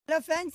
Hello friends.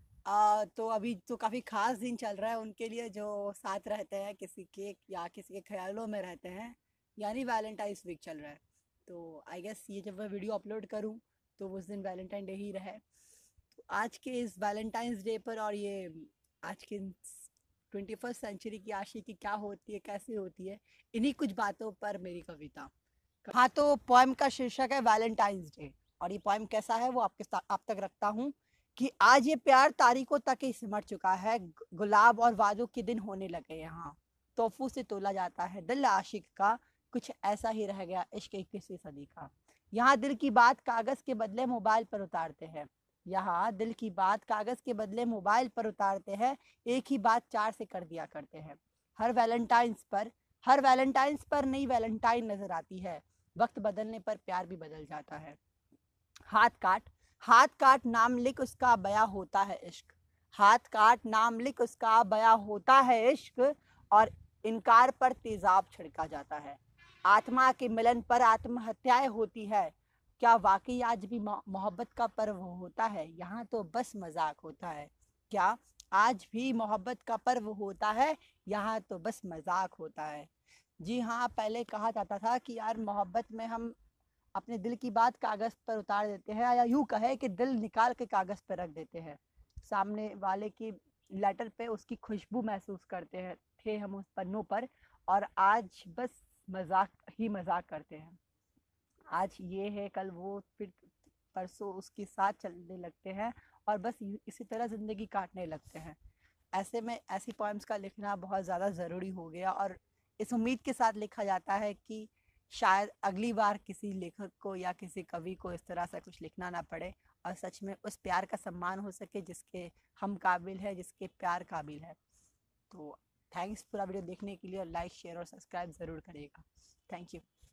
तो अभी तो काफ़ी ख़ास दिन चल रहा है उनके लिए जो साथ रहते हैं, किसी के या किसी के ख्यालों में रहते हैं, यानी वैलेंटाइंस वीक चल रहा है। तो आई गेस ये जब मैं वीडियो अपलोड करूं तो उस दिन वैलेंटाइन डे ही रहे। तो आज के इस वैलेंटाइंस डे पर और ये आज के 21st सेंचुरी की आशिकी क्या होती है, कैसे होती है, इन्हीं कुछ बातों पर मेरी कविता। हाँ, तो पोएम का शीर्षक है वैलेंटाइंस डे। और ये पोएम कैसा है वो आप तक रखता हूँ कि आज ये प्यार तारीखों तक ही सिमट चुका है। गुलाब और वादों के दिन होने लगे यहाँ। तोहफों से तोला जाता है दिल आशिक का। कुछ ऐसा ही रह गया इश्क 21वीं सदी का। यहाँ दिल की बात कागज के बदले मोबाइल पर उतारते हैं। यहाँ दिल की बात कागज के बदले मोबाइल पर उतारते हैं। एक ही बात चार से कर दिया करते हैं। हर वैलेंटाइंस पर हर वैलेंटाइंस पर नई वैलेंटाइन नजर आती है। वक्त बदलने पर प्यार भी बदल जाता है। हाथ काट हाथ काट नाम लिख उसका बया होता है इश्क। हाथ काट नाम लिख उसका बया होता है इश्क। और इनकार पर तेजाब छिड़का जाता है। आत्मा के मिलन पर आत्महत्याएं होती है। क्या वाकई आज भी मोहब्बत का पर्व होता है? यहाँ तो बस मजाक होता है। क्या आज भी मोहब्बत का पर्व होता है? यहाँ तो बस मजाक होता है। जी हाँ, पहले कहा जाता था कि यार मोहब्बत में हम अपने दिल की बात कागज पर उतार देते हैं, या यूं कहे कि दिल निकाल के कागज पर रख देते हैं। सामने वाले की लेटर पे उसकी खुशबू महसूस करते हैं थे हम उस पन्नों पर। और आज बस मजाक ही मजाक करते हैं। आज ये है, कल वो, फिर परसों उसके साथ चलने लगते हैं। और बस इसी तरह जिंदगी काटने लगते हैं। ऐसे में ऐसी पोएम्स का लिखना बहुत ज़्यादा ज़रूरी हो गया। और इस उम्मीद के साथ लिखा जाता है कि शायद अगली बार किसी लेखक को या किसी कवि को इस तरह से कुछ लिखना ना पड़े। और सच में उस प्यार का सम्मान हो सके जिसके हम काबिल है, जिसके प्यार काबिल है। तो थैंक्स पूरा वीडियो देखने के लिए, और लाइक शेयर और सब्सक्राइब ज़रूर करिएगा। Thank you.